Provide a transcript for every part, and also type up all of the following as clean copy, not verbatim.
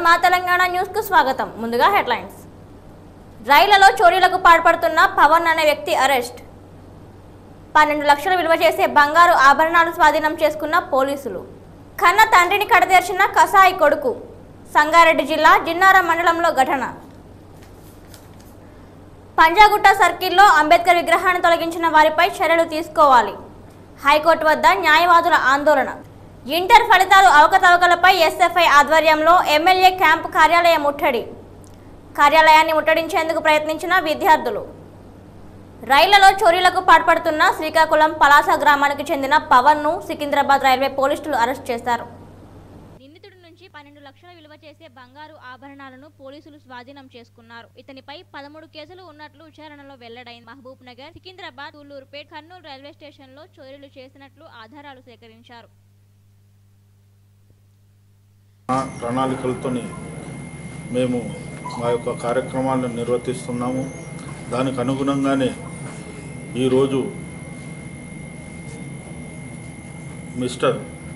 మా తెలంగాణ న్యూస్ కు స్వాగతం. ముందుగా హెడ్లైన్స్. రైళ్లలో చోరీలకు పాల్పడుతున్న పవన్ అనే వ్యక్తి అరెస్ట్. 12 లక్షలు విలువ చేసే బంగారు ఆభరణాలు స్వాధీనం చేసుకున్న పోలీసులు. కన్న తండ్రిని కడతీర్చిన కసాయి కొడుకు. సంగారెడ్డి జిల్లా జిన్నారం మండలంలో ఘటన. పంజాగుట్ట సర్కిల్లో అంబేద్కర్ విగ్రహాన్ని తొలగించిన వారిపై చర్యలు తీసుకోవాలి. హైకోర్టు వద్ద న్యాయవాదుల ఆందోళన. ఇంటర్ ఫలితాలు అవకతవకలపై ఎస్ఎఫ్ఐ ఆధ్వర్యంలో ఎమ్మెల్యే క్యాంపు కార్యాలయం ముట్టడి. కార్యాలయాన్ని ముట్టడించేందుకు ప్రయత్నించిన విద్యార్థులు. రైళ్లలో చోరీలకు పాల్పడుతున్న శ్రీకాకుళం పలాస గ్రామానికి చెందిన పవన్ను సికింద్రాబాద్ రైల్వే పోలీసులు అరెస్ట్ చేశారు. నిందితుడి నుంచి 12 లక్షల విలువ చేసే బంగారు ఆభరణాలను పోలీసులు స్వాధీనం చేసుకున్నారు. ఇతనిపై 13 కేసులు ఉన్నట్లు విచారణలో వెల్లడైంది. మహబూబ్ నగర్, సికింద్రాబాద్, సూళ్లూరుపేట్, కర్నూలు రైల్వే స్టేషన్లో చోరీలు చేసినట్లు ఆధారాలు సేకరించారు. ప్రణాళికలతోని మేము మా యొక్క కార్యక్రమాలను నిర్వర్తిస్తున్నాము. దానికి అనుగుణంగానే ఈరోజు Mr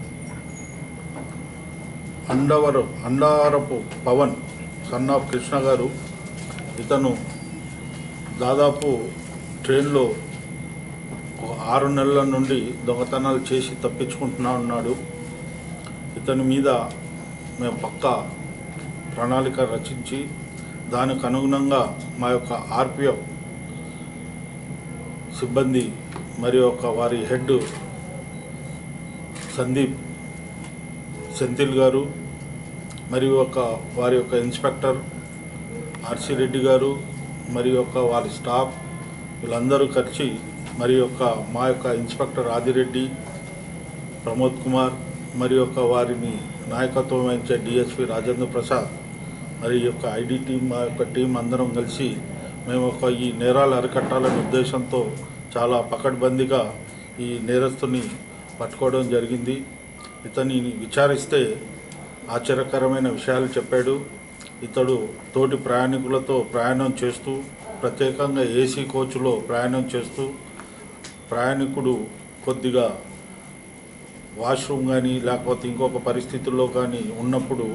Andarapu Pavan son of Krishna garu, ఇతను దాదాపు ట్రైన్లో 6 నెలల నుండి దొంగతనాలు చేసి తప్పించుకుంటున్నా ఉన్నాడు. ఇతని మీద మేము పక్కా ప్రణాళిక రచించి దానికి అనుగుణంగా మా యొక్క ఆర్పిఎఫ్ సిబ్బంది మరియు వారి హెడ్ సందీప్ సెంథిల్ గారు మరియు వారి యొక్క ఇన్స్పెక్టర్ ఆర్సి రెడ్డి గారు మరియు వారి స్టాఫ్ వీళ్ళందరూ కలిసి మరియు మా యొక్క ఇన్స్పెక్టర్ ఆదిరెడ్డి, ప్రమోద్ కుమార్ మరియు వారిని నాయకత్వం వహించే డిఎస్పి రాజేంద్ర ప్రసాద్ మరి ఐడి టీం, మా యొక్క టీం అందరం కలిసి మేము ఈ నేరాలు అరికట్టాలనే ఉద్దేశంతో చాలా పకడ్బందీగా ఈ నేరస్తుని పట్టుకోవడం జరిగింది. ఇతన్ని విచారిస్తే ఆశ్చర్యకరమైన విషయాలు చెప్పాడు. ఇతడు తోటి ప్రయాణికులతో ప్రయాణం చేస్తూ, ప్రత్యేకంగా ఏసీ కోచ్లో ప్రయాణం చేస్తూ, ప్రయాణికుడు కొద్దిగా వాష్రూమ్ కానీ లేకపోతే ఇంకొక పరిస్థితుల్లో కానీ ఉన్నప్పుడు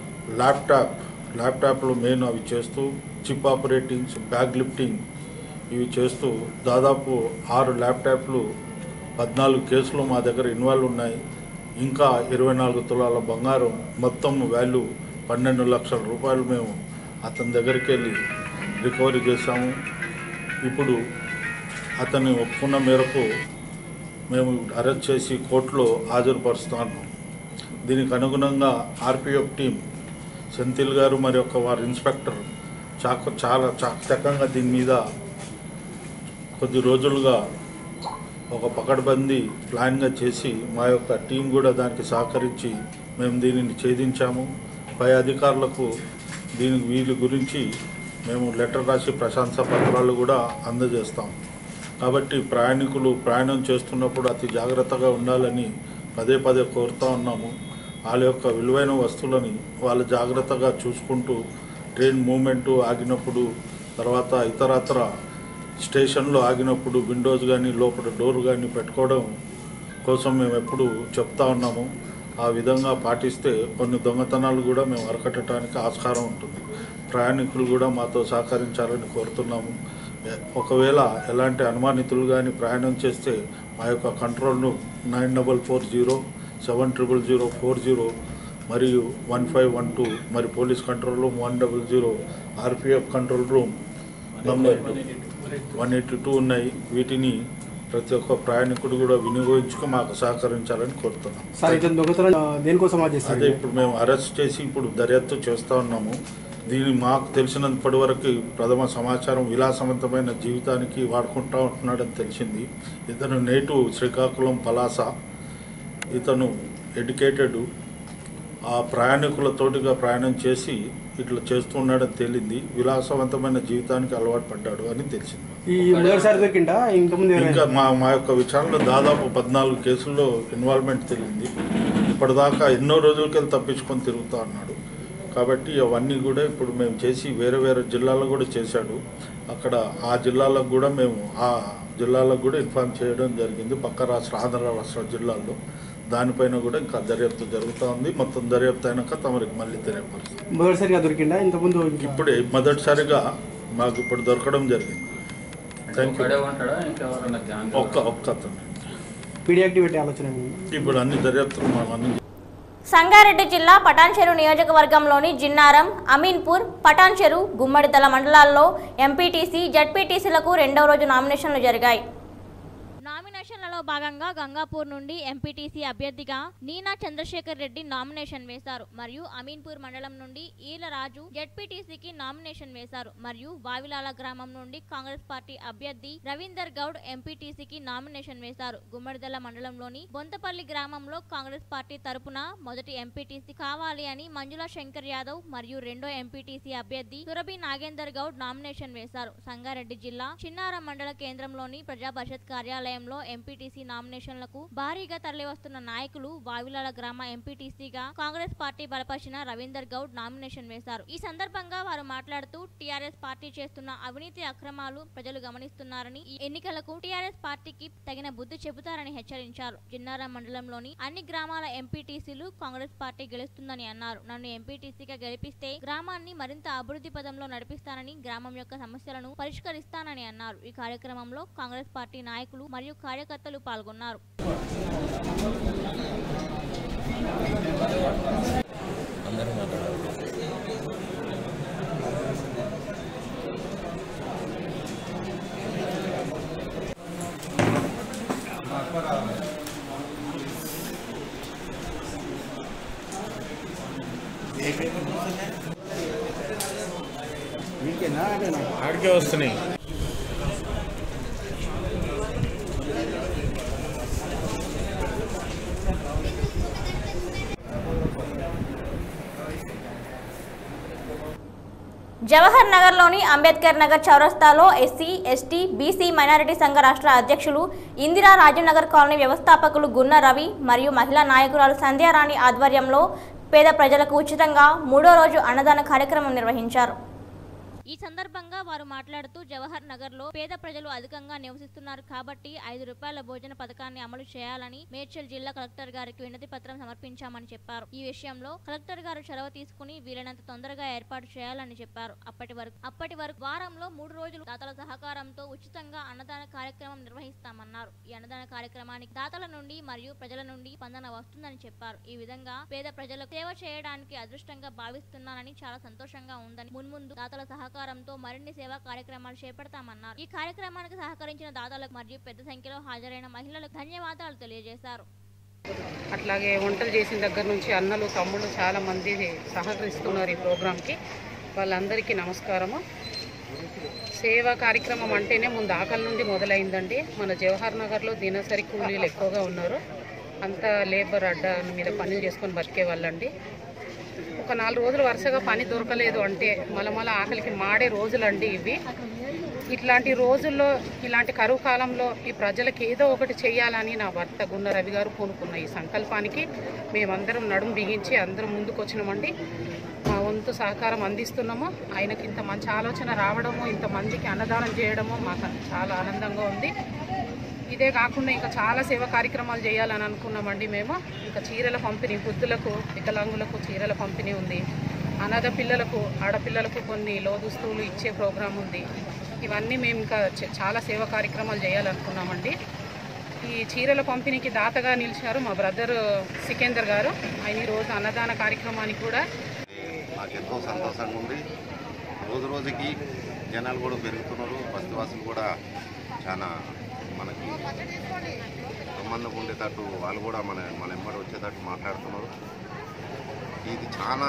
ల్యాప్టాప్లో మెయిన్ అవి చేస్తూ, చిప్ ఆపరేటింగ్స్, బ్యాగ్ లిఫ్టింగ్ ఇవి చేస్తూ దాదాపు 6 ల్యాప్టాప్లు, 14 కేసులు మా దగ్గర ఇన్వాల్వ్ ఉన్నాయి. ఇంకా 24 తులాల బంగారం, మొత్తం వాల్యూ 12 లక్షల రూపాయలు మేము అతని దగ్గరికి వెళ్ళి రికవరీ చేశాము. ఇప్పుడు అతన్ని ఒప్పుకున్న మేరకు మేము అరెస్ట్ చేసి కోర్టులో హాజరుపరుస్తాము. దీనికి అనుగుణంగా ఆర్పిఎఫ్ టీం సెంథిల్ గారు మరి వారి ఇన్స్పెక్టర్ చాలా చాకచక్యంగా దీని మీద కొద్ది రోజులుగా ఒక పకడ్బందీ ప్లాన్గా చేసి మా యొక్క టీం కూడా దానికి సహకరించి మేము దీనిని ఛేదించాము. పై అధికారులకు వీరి గురించి మేము లెటర్ రాసి ప్రశంసా పత్రాలు కూడా అందజేస్తాం. కాబట్టి ప్రయాణికులు ప్రయాణం చేస్తున్నప్పుడు అతి జాగ్రత్తగా ఉండాలని పదే కోరుతూ ఉన్నాము. వాళ్ళ యొక్క విలువైన వస్తువులని వాళ్ళు జాగ్రత్తగా చూసుకుంటూ ట్రైన్ మూమెంటు ఆగినప్పుడు, తర్వాత ఇతరత్ర స్టేషన్లో ఆగినప్పుడు విండోస్ కానీ లోపల డోర్ కానీ పెట్టుకోవడం కోసం మేము ఎప్పుడు చెప్తా ఉన్నాము. ఆ విధంగా పాటిస్తే కొన్ని దొంగతనాలు కూడా మేము అరికట్టడానికి ఆస్కారం ఉంటుంది. ప్రయాణికులు కూడా మాతో సహకరించాలని కోరుతున్నాము. ఒకవేళ ఎలాంటి అనుమానితులు కానీ ప్రయాణం చేస్తే మా యొక్క కంట్రోల్ రూమ్ 9440700040 మరియు 1512 మరి police control room 100 RPF control room number 182 ఉన్నాయి. వీటిని ప్రతి ఒక్క ప్రయాణికుడు కూడా వినియోగించుకు మాకు సహకరించాలని కోరుతున్నాం. అదే ఇప్పుడు మేము అరెస్ట్ చేసి ఇప్పుడు దర్యాప్తు చేస్తూ ఉన్నాము. దీన్ని మాకు తెలిసినంతటి వరకు ప్రథమ సమాచారం విలాసవంతమైన జీవితానికి వాడుకుంటూ ఉంటున్నాడని తెలిసింది. ఇతను నేటివ్ శ్రీకాకుళం పలాస. ఇతను ఎడ్యుకేటెడ్, ఆ ప్రయాణికులతోటిగా ప్రయాణం చేసి ఇట్లా చేస్తున్నాడని తేలింది. విలాసవంతమైన జీవితానికి అలవాటు పడ్డాడు అని తెలిసింది. ఇంకా మా యొక్క విచారణలో దాదాపు 14 కేసుల్లో ఇన్వాల్వ్మెంట్ తెలిసింది. ఇప్పటిదాకా ఎన్నో రోజులకి తప్పించుకొని తిరుగుతూ ఉన్నాడు. కాబట్టి అవన్నీ కూడా ఇప్పుడు మేము చేసి వేరే జిల్లాల్లో కూడా చేశాడు. అక్కడ ఆ జిల్లాలకు కూడా మేము ఇన్ఫార్మ్ చేయడం జరిగింది. పక్క రాష్ట్ర ఆంధ్ర రాష్ట్ర జిల్లాల్లో దానిపైన కూడా ఇంకా దర్యాప్తు జరుగుతూ ఉంది. మొత్తం దర్యాప్తు అయినాక తమరికి మళ్ళీ తెలియపరుస్తుంది. మొదటిసారిగా దొరికిందా ఇంతకుముందు? ఇప్పుడే మొదటిసారిగా మాకు ఇప్పుడు దొరకడం జరిగింది. Thank you. ఒక్క అతను పీడియాక్టివ్ పెట్టే ఆలోచన ఇప్పుడు అన్ని దర్యాప్తులు మనం అన్ని. సంగారెడ్డి జిల్లా పటాన్చెరు నియోజకవర్గంలోని జిన్నారం, అమీన్పూర్, పటాన్చెరు, గుమ్మడిదల మండలాల్లో ఎంపీటీసీ, జడ్పీటీసీలకు రెండవ రోజు నామినేషన్లు జరిగాయి. నామినేషన్లలో భాగంగా గంగాపూర్ నుండి ఎంపీటీసీ అభ్యర్థిగా నీనా చంద్రశేఖర్ రెడ్డి నామినేషన్ వేశారు. మరియు అమీన్పూర్ మండలం నుండి ఈల రాజు జడ్పీటీసీకి నామినేషన్ వేశారు. మరియు వావిలాల గ్రామం నుండి కాంగ్రెస్ పార్టీ అభ్యర్థి రవీందర్ గౌడ్ ఎంపీటీసీకి నామినేషన్ వేశారు. గుమ్మడిదల మండలంలోని బొంతపల్లి గ్రామంలో కాంగ్రెస్ పార్టీ తరపున మొదటి ఎంపీటీసీ కావాలి అని మంజుల శంకర్ యాదవ్ మరియు రెండో ఎంపీటీసీ అభ్యర్థి సురభి నాగేందర్ గౌడ్ నామినేషన్ వేశారు. సంగారెడ్డి జిల్లా చిన్నారం మండల కేంద్రంలోని ప్రజా పరిషత్ కార్యాలయంలో ఎంపీటీసీ నామినేషన్లకు భారీగా తరలివస్తున్న నాయకులు వావిలాల గ్రామ ఎంపీటీసీగా కాంగ్రెస్ పార్టీ బలపరిచిన రవీందర్ గౌడ్ నామినేషన్ వేశారు. ఈ సందర్భంగా వారు మాట్లాడుతూ టీఆర్ఎస్ పార్టీ చేస్తున్న అవినీతి అక్రమాలు ప్రజలు గమనిస్తున్నారని ఈ ఎన్నికలకు టీఆర్ఎస్ పార్టీకి తగిన బుద్ధి చెబుతారని హెచ్చరించారు. జిన్నారం మండలంలోని అన్ని గ్రామాల ఎంపీటీసీలు కాంగ్రెస్ పార్టీ గెలుస్తుందని అన్నారు. నన్ను ఎంపీటీసీగా గెలిపిస్తే గ్రామాన్ని మరింత అభివృద్ధి పదంలో నడిపిస్తానని, గ్రామం యొక్క సమస్యలను పరిష్కరిస్తానని అన్నారు. ఈ కార్యక్రమంలో కాంగ్రెస్ పార్టీ నాయకులు మరియు కార్యకర్తలు పాల్గొన్నారు. ఆడికే వస్తున్నాయి. జవహర్ నగర్లోని అంబేద్కర్ నగర్ చౌరస్తాలో ఎస్సీ, ఎస్టీ, బీసీ మైనారిటీ సంఘ రాష్ట్ర అధ్యక్షులు ఇందిరా రాజనగర్ కాలనీ వ్యవస్థాపకులు గున్న రవి మరియు మహిళా నాయకురాలు సంధ్యారాణి ఆధ్వర్యంలో పేద ప్రజలకు ఉచితంగా 3వ రోజు అన్నదాన కార్యక్రమం నిర్వహించారు. ఈ సందర్భంగా వారు మాట్లాడుతూ జవహర్ నగర్ లో పేద ప్రజలు అధికంగా నివసిస్తున్నారు కాబట్టి 5 రూపాయల భోజన పథకాన్ని అమలు చేయాలని మేడ్చల్ జిల్లా కలెక్టర్ గారికి వినతి పత్రం సమర్పించామని చెప్పారు. ఈ విషయంలో కలెక్టర్ గారు చొరవ తీసుకుని వీలైనంత తొందరగా ఏర్పాటు చేయాలని చెప్పారు. అప్పటి వరకు వారంలో 3 రోజులు దాతల సహకారంతో ఉచితంగా అన్నదాన కార్యక్రమం నిర్వహిస్తామన్నారు. ఈ అన్నదాన కార్యక్రమానికి దాతల నుండి మరియు ప్రజల నుండి స్పందన వస్తుందని చెప్పారు. ఈ విధంగా పేద ప్రజలకు సేవ చేయడానికి అదృష్టంగా భావిస్తున్నానని, చాలా సంతోషంగా ఉందని, మున్ముందు దాతల సహకారంతో మరిన్ని సేవా కార్యక్రమాలు చేపడతామన్నారు. ఈ కార్యక్రమానికి సహకరించిన దాతలకు మరియు పెద్ద సంఖ్యలో హాజరైన మహిళలకు ధన్యవాదాలు తెలియజేశారు. అట్లాగే వంటలు చేసిన దగ్గర నుంచి అన్నలు, తమ్ముళ్ళు చాలా మంది సహకరిస్తున్నారు ఈ ప్రోగ్రాంకి. వాళ్ళందరికీ నమస్కారము. సేవా కార్యక్రమం అంటేనే ముందు ఆకలి నుండి మొదలైందండి. మన జవహర్ నగర్లో దినసరి కూలీలు ఎక్కువగా ఉన్నారు. అంతా లేబర్ అడ్డ మీద పనులు చేసుకొని బతికే వాళ్ళండి. ఒక 4 రోజులు వరుసగా పని దొరకలేదు అంటే మళ్ళీ ఆకలికి మాడే రోజులండి ఇవి. ఇట్లాంటి రోజుల్లో, ఇలాంటి కరువు కాలంలో ఈ ప్రజలకు ఏదో ఒకటి చేయాలని నా భర్త గున్న రవి గారు పూనుకున్న ఈ సంకల్పానికి మేమందరం నడుము బిగించి అందరం ముందుకు వచ్చినామండి. మా వంతు సహకారం అందిస్తున్నాము. ఆయనకి ఇంత మంచి ఆలోచన రావడము, ఇంతమందికి అన్నదానం చేయడము మాకు చాలా ఆనందంగా ఉంది. ఇదే కాకుండా ఇంకా చాలా సేవా కార్యక్రమాలు చేయాలని అనుకున్నామండి మేము. ఇంకా చీరల పంపిణీ, వృద్ధులకు, వికలాంగులకు చీరల పంపిణీ ఉంది. అనాథ పిల్లలకు, ఆడపిల్లలకు కొన్ని లోదుస్తువులు ఇచ్చే ప్రోగ్రాం ఉంది. ఇవన్నీ మేము ఇంకా చాలా సేవా కార్యక్రమాలు చేయాలనుకున్నామండి. ఈ చీరల పంపిణీకి దాతగా నిలిచారు మా బ్రదర్ సికేందర్ గారు. ఆయన ఈరోజు అన్నదాన కార్యక్రమానికి కూడా నాకు ఎంతో సంతోషంగా ఉంది. రోజు రోజుకి జనాలు కూడా పెరుగుతున్నారు. బస్తీవాసులు కూడా చాలా మనకి సంబంధం ఉండేటట్టు వాళ్ళు కూడా మన ఎంబడి వచ్చేటట్టు మాట్లాడుతున్నారు. ఇది చాలా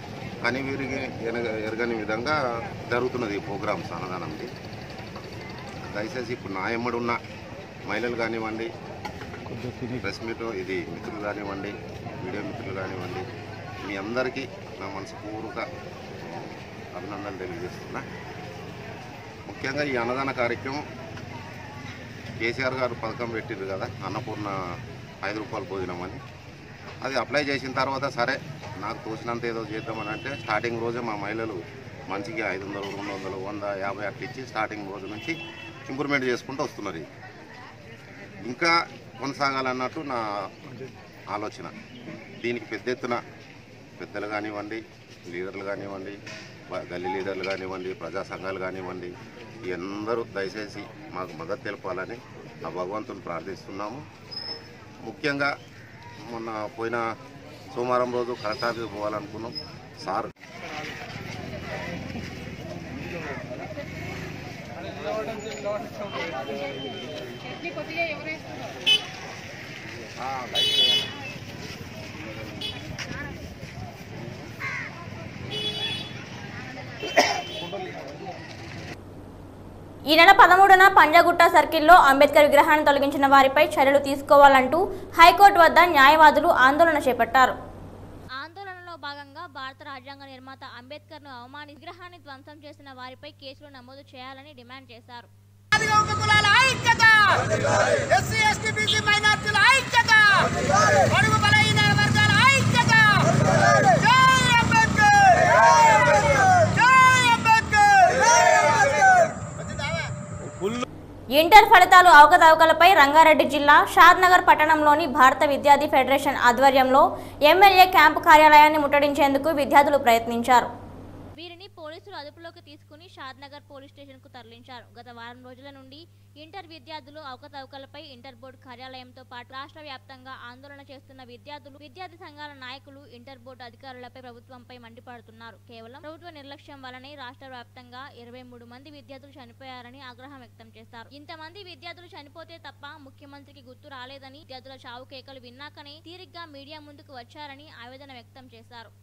ఎరగని విధంగా జరుగుతున్నది ఈ ప్రోగ్రామ్స్ అన్నదానంది. దయచేసి ఇప్పుడు నా ఎంబడి ఉన్న మహిళలు కానివ్వండి, ప్రెస్ మీట్ ఇది మిత్రులు కానివ్వండి, మీడియా మిత్రులు కానివ్వండి, మీ అందరికీ నా మనస్ఫూర్తిక అభినందనలు తెలియజేస్తున్నా. ముఖ్యంగా ఈ అన్నదాన కార్యక్రమం కేసీఆర్ గారు పథకం పెట్టిర్రు కదా, అన్నపూర్ణ 5 రూపాయల భోజనం అని. అది అప్లై చేసిన తర్వాత సరే నాకు తోచినంత ఏదో చేద్దామని అంటే స్టార్టింగ్ రోజే మా మహిళలు మంచిగా 500, 200, 100, 50 అట్లా ఇచ్చి స్టార్టింగ్ రోజు నుంచి ఇంప్రూవ్మెంట్ చేసుకుంటూ వస్తున్నారు. ఇంకా కొనసాగాలన్నట్టు నా ఆలోచన. దీనికి పెద్ద ఎత్తున పెద్దలు కానివ్వండి, లీడర్లు కానివ్వండి, గల్లీ లీడర్లు కానివ్వండి, ప్రజా సంఘాలు కానివ్వండి, అందరూ దయచేసి మాకు మద్దతు తెలపాలని ఆ భగవంతుని ప్రార్థిస్తున్నాము. ముఖ్యంగా మొన్న పోయిన సోమవారం రోజు కలెక్టర్ ఆఫీస్కి పోవాలనుకున్నాం. సార్ ఈ నెల 13న పంజాగుట్ట సర్కిల్లో అంబేద్కర్ విగ్రహాన్ని తొలగించిన వారిపై చర్యలు తీసుకోవాలంటూ హైకోర్టు వద్ద న్యాయవాదులు ఆందోళన చేపట్టారు. ఆందోళనలో భాగంగా భారత రాజ్యాంగ నిర్మాత అంబేద్కర్ను అవమానించి విగ్రహాన్ని ధ్వంసం చేసిన వారిపై కేసులు నమోదు చేయాలని డిమాండ్ చేశారు. ఇంటర్ ఫలితాలు అవకతవకలపై రంగారెడ్డి జిల్లా షాద్నగర్ పట్టణంలోని భారత విద్యార్థి ఫెడరేషన్ ఆధ్వర్యంలో ఎమ్మెల్యే క్యాంపు కార్యాలయాన్ని ముట్టడించేందుకు విద్యార్థులు ప్రయత్నించారు. వీరిని పోలీసులు అదుపులోకి తీసుకుని షాద్నగర్ పోలీస్ స్టేషన్కు తరలించారు. గత వారం రోజుల నుండి ఇంటర్ విద్యార్థులు అవకతవకలపై ఇంటర్ బోర్డు కార్యాలయంతో పాటు రాష్ట్ర వ్యాప్తంగా ఆందోళన చేస్తున్న విద్యార్థి సంఘాల నాయకులు ఇంటర్ బోర్డు అధికారులపై ప్రభుత్వంపై మండిపడుతున్నారు. కేవలం ప్రభుత్వ నిర్లక్ష్యం వల్లనే రాష్ట్ర వ్యాప్తంగా 23 మంది విద్యార్థులు చనిపోయారని ఆగ్రహం వ్యక్తం చేశారు. ఇంతమంది విద్యార్థులు చనిపోతే తప్ప ముఖ్యమంత్రికి గుర్తు రాలేదని, విద్యార్థుల చావు కేకలు విన్నాకనే తీరిగ్గా మీడియా ముందుకు వచ్చారని ఆవేదన వ్యక్తం చేశారు.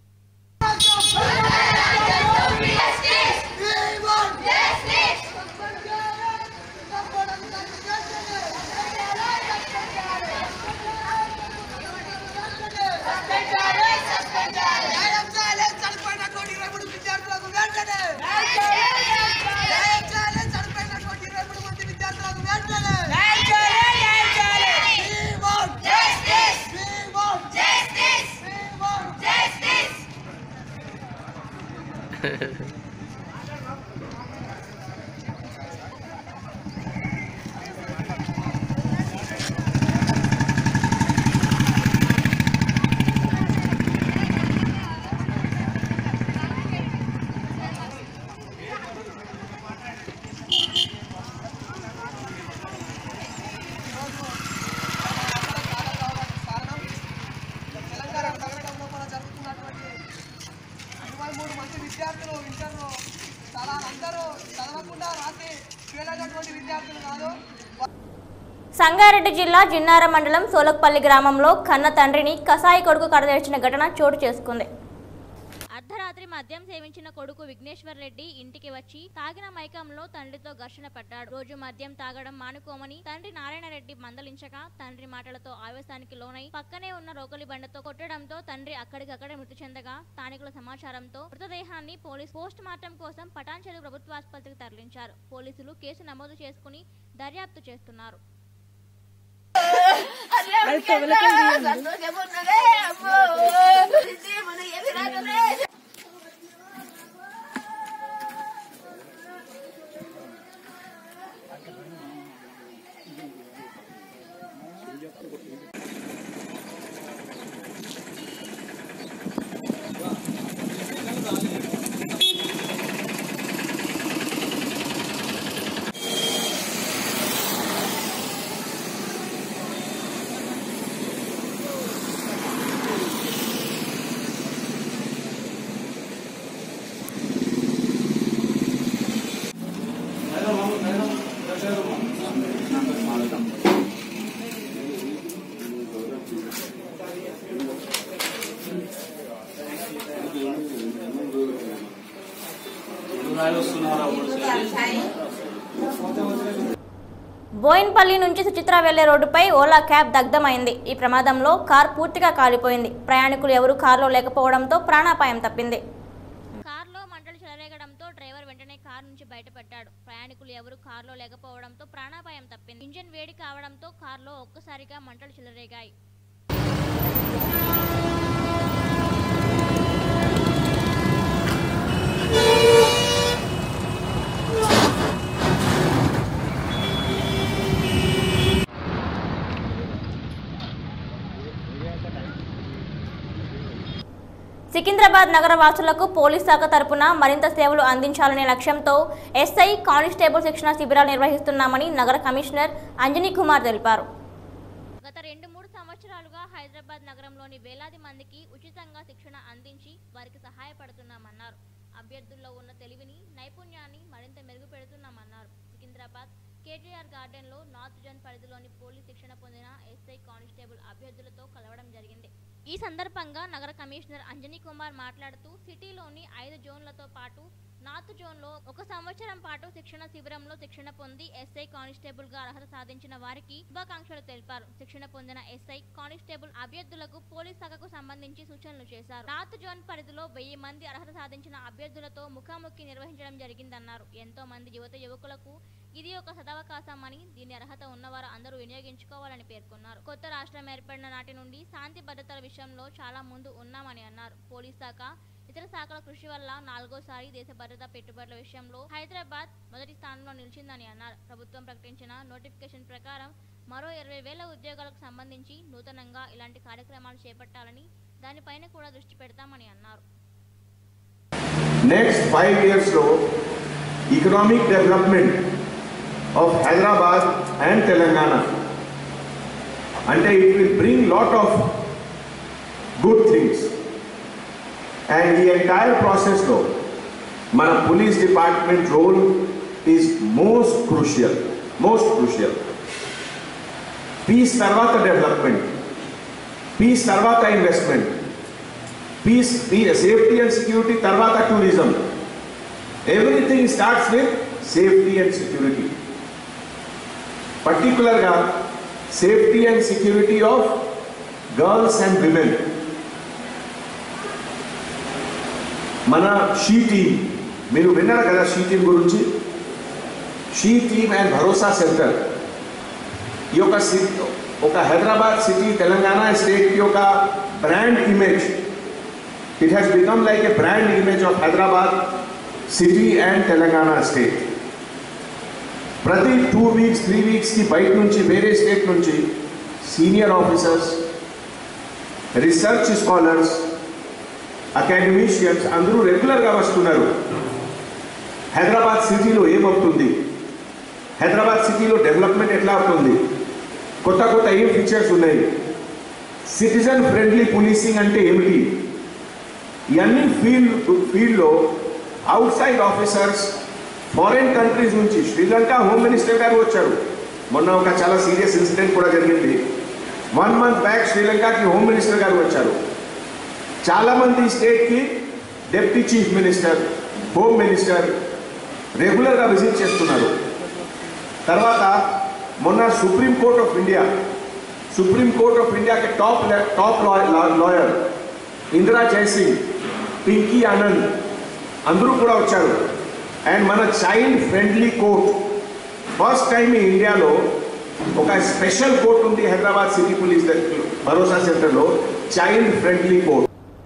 సంగారెడ్డి జిల్లా జిన్నార మండలం సోలక్పల్లి గ్రామంలో కన్న తండ్రిని కసాయి కొడుకు కడతీర్చిన ఘటన చోటు చేసుకుంది. అర్ధరాత్రి మద్యం సేవించిన కొడుకు విఘ్నేశ్వర్ రెడ్డి ఇంటికి వచ్చి తాగిన మైకంలో తండ్రితో ఘర్షణ పడ్డాడు. రోజు మద్యం తాగడం మానుకోమని తండ్రి నారాయణరెడ్డి మందలించగా తండ్రి మాటలతో ఆవేశానికి లోనై పక్కనే ఉన్న రోకలి బండతో కొట్టడంతో తండ్రి అక్కడికక్కడే మృతి చెందగా స్థానికుల సమాచారంతో మృతదేహాన్ని పోస్ట్ మార్టం కోసం పటాన్చెరు ప్రభుత్వ ఆసుపత్రికి తరలించారు. పోలీసులు కేసు నమోదు చేసుకుని దర్యాప్తు చేస్తున్నారు. బోయిన్పల్లి నుంచి సుచిత్ర వెళ్లే రోడ్డుపై ఓలా క్యాబ్ దగ్ధమైంది. ఈ ప్రమాదంలో కార్ పూర్తిగా కాలిపోయింది. ప్రయాణికులు ఎవరూ కారులో లేకపోవడంతో ప్రాణాపాయం తప్పింది. కారులో మంటలు చెలరేగడంతో డ్రైవర్ వెంటనే కారు నుంచి బయటపడ్డాడు. ప్రయాణికులు ఎవరూ కారులో లేకపోవడంతో ప్రాణాపాయం తప్పింది. ఇంజిన్ వేడి కావడంతో కారులో ఒక్కసారిగా మంటలు చెలరేగాయి. సికింద్రాబాద్ నగర వాసులకు పోలీస్ శాఖ తరపున మరింత సేవలు అందించాలనే లక్ష్యంతో ఎస్ఐ కానిస్టేబుల్ శిక్షణ శిబిరాలు నిర్వహిస్తున్నామని నగర కమిషనర్ అంజనీ కుమార్ తెలిపారు. గత 2-3 సంవత్సరాలుగా హైదరాబాద్ నగరంలోని వేలాది మందికి ఉచితంగా శిక్షణ అందించి వారికి సహాయపడుతున్నామన్నారు. అభ్యర్థుల్లో ఉన్న తెలివిని, నైపుణ్యాన్ని మరింత మెరుగుపెడుతున్నామన్నారు. సికింద్రాబాద్ కేటీఆర్ గార్డెన్లో నార్త్ జోన్ పరిధిలోని పోలీస్ శిక్షణ పొందిన ఎస్ఐ కానిస్టేబుల్ అభ్యర్థులతో కలవడం జరిగింది. ఈ సందర్భంగా నగర కమిషనర్ అంజనీ కుమార్ మాట్లాడుతూ సిటీలోని 5 జోన్లతో పాటు నార్త్ జోన్లో 1 సంవత్సరం పాటు శిక్షణ శిబిరంలో శిక్షణ పొంది ఎస్ఐ కానిస్టేబుల్ గా అర్హత సాధించిన వారికి శుభాకాంక్షలు తెలిపారు. శిక్షణ పొందిన ఎస్ఐ కానిస్టేబుల్ అభ్యర్థులకు పోలీస్ శాఖకు సంబంధించి సూచనలు చేశారు. నార్త్ జోన్ పరిధిలో 1000 మంది అర్హత సాధించిన అభ్యర్థులతో ముఖాముఖి నిర్వహించడం జరిగిందన్నారు. ఎంతో మంది యువకులకు ఇది ఒక సదవకాశం అని, దీని అర్హత ఉన్నవారు అందరూ వినియోగించుకోవాలని పేర్కొన్నారు. కొత్త రాష్ట్రం ఏర్పడిన నాటి నుండి శాంతి భద్రతల విషయంలో చాలా ముందు ఉన్నామని అన్నారు. పోలీస్ శాఖ ఇతర శాఖల కృషి వల్ల 4వసారి దేశ భద్రతా పెట్టుబడుల విషయంలో హైదరాబాద్ మొదటి స్థానంలో నిలిచిందని అన్నారు. ప్రభుత్వం ప్రకటించిన నోటిఫికేషన్ ప్రకారం మరో 20,000 ఉద్యోగాలకు సంబంధించి నూతనంగా ఇలాంటి కార్యక్రమాలు చేపట్టాలని, దానిపైన కూడా దృష్టి పెడతామని అన్నారు. నెక్స్ట్ 5 years లో economic development of Hyderabad and Telangana, and it will bring lot of good things, and the entire process lo mana police department role is most crucial. Peace tarvata development, peace tarvata investment, peace safety and security tarvata tourism. Everything starts with safety and security, particularly safety and security of girls and women. Mana she team, మీరు విన్నారు కదా she team గురించి. She team and Bharosa centre ఈ ఒక Hyderabad city, Telangana state కి ఒక brand image. It has become like a brand image of Hyderabad city and Telangana state. ప్రతి 2 weeks 3 weeks కి బయట నుంచి, వేరే స్టేట్ నుంచి senior officers, research scholars, academicians అందరూ రెగ్యులర్గా వస్తున్నారు. హైదరాబాద్ సిటీలో ఏమవుతుంది, హైదరాబాద్ సిటీలో డెవలప్మెంట్ ఎట్లా అవుతుంది, కొత్త ఏం ఫీచర్స్ ఉన్నాయి, సిటిజన్ ఫ్రెండ్లీ పోలీసింగ్ అంటే ఏమిటి, ఇవన్నీ ఫీల్డ్లో outside officers, foreign countries నుంచి, శ్రీలంక హోమ్ మినిస్టర్ గారు వచ్చారు. మొన్న ఒక చాలా సీరియస్ ఇన్సిడెంట్ కూడా జరిగింది. 1 month బ్యాక్ శ్రీలంకకి హోమ్ మినిస్టర్ గారు వచ్చారు. చాలామంది స్టేట్కి deputy chief minister, home minister రెగ్యులర్గా విజిట్ చేస్తున్నారు. తర్వాత మొన్న సుప్రీంకోర్ట్ ఆఫ్ ఇండియాకి టాప్ లాయర్ ఇందిరా జైసింగ్, పింకీ ఆనంద్ అందరూ కూడా వచ్చారు. అండ్ మన child friendly court first time ఇండియాలో ఒక స్పెషల్ కోర్ట్ ఉంది హైదరాబాద్ సిటీ పోలీస్ భరోసా సెంటర్లో, child friendly court.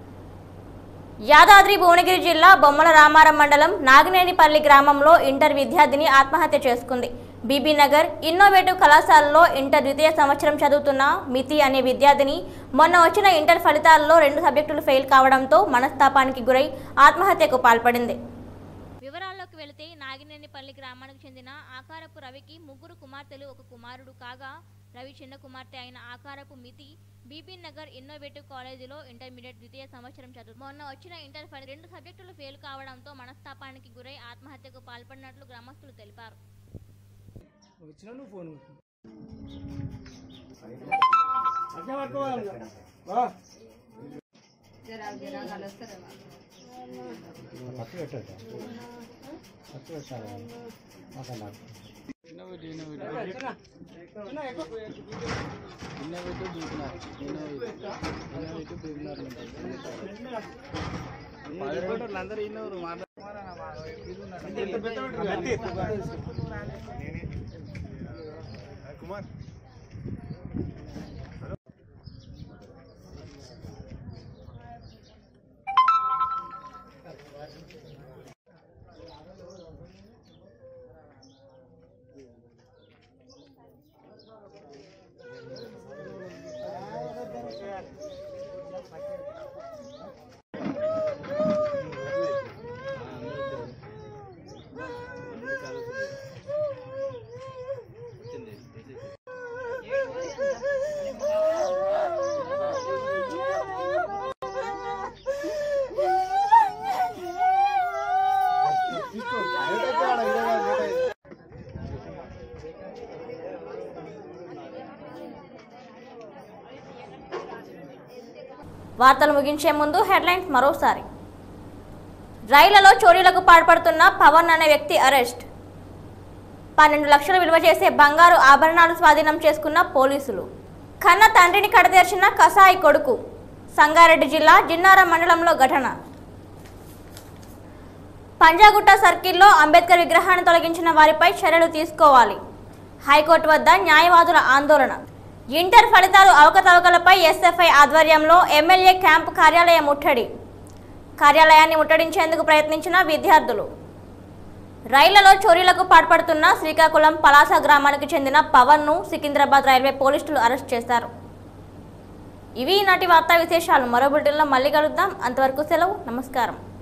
Yadadri Bhuvanagiri జిల్లా బొమ్మల రామారం మండలం నాగినేనిపల్లి గ్రామంలో ఇంటర్ విద్యార్థిని ఆత్మహత్య చేసుకుంది. బీబీనగర్ ఇన్నోవేటివ్ కళాశాలలో ఇంటర్ 2వ సంవత్సరం చదువుతున్న మితి అనే విద్యార్థిని మొన్న వచ్చిన ఇంటర్ ఫలితాల్లో 2 సబ్జెక్టులు ఫెయిల్ కావడంతో మనస్తాపానికి గురై ఆత్మహత్యకు పాల్పడింది. వివరాల్లోకి వెళితే నాగినేనిపల్లి గ్రామానికి చెందిన ఆకారపు రవికి 3 కుమార్తెలు, 1 కుమారుడు కాగా రవి చిన్న కుమార్తె అయిన ఆకారపు మితి బీబీనగర్ ఇన్నోవేటివ్ కాలేజీలో ఇంటర్మీడియట్ 2వ సంవత్సరం చదువు. మొన్న వచ్చిన ఇంటర్ 2 సబ్జెక్టులు ఫెయిల్ కావడంతో మనస్తాపానికి గురై ఆత్మహత్యకు పాల్పడినట్లు గ్రామస్తులు తెలిపారు. కుమార్ వార్తలు ముగించే ముందు హెడ్లైన్స్ మరోసారి. రైళ్లలో చోరీలకు పాల్పడుతున్న పవన్ అనే వ్యక్తి అరెస్ట్. 12 లక్షలు విలువ చేసే బంగారు ఆభరణాలు స్వాధీనం చేసుకున్న పోలీసులు. కన్న తండ్రిని కడతీర్చిన కసాయి కొడుకు. సంగారెడ్డి జిల్లా జిన్నారం మండలంలో ఘటన. పంజాగుట్ట సర్కిల్లో అంబేద్కర్ విగ్రహాన్ని తొలగించిన వారిపై చర్యలు తీసుకోవాలి. హైకోర్టు వద్ద న్యాయవాదుల ఆందోళన. ఇంటర్ ఫలితాలు అవకతవకలపై ఎస్ఎఫ్ఐ ఆధ్వర్యంలో ఎమ్మెల్యే క్యాంపు కార్యాలయం ముట్టడి. కార్యాలయాన్ని ముట్టడించేందుకు ప్రయత్నించిన విద్యార్థులు. రైళ్లలో చోరీలకు పాల్పడుతున్న శ్రీకాకుళం పలాస గ్రామానికి చెందిన పవన్ను సికింద్రాబాద్ రైల్వే పోలీసులు అరెస్ట్ చేశారు. ఇవి ఈనాటి వార్తా విశేషాలు. మరో బులెటిన్లో మళ్ళీ కలుద్దాం. అంతవరకు సెలవు. నమస్కారం.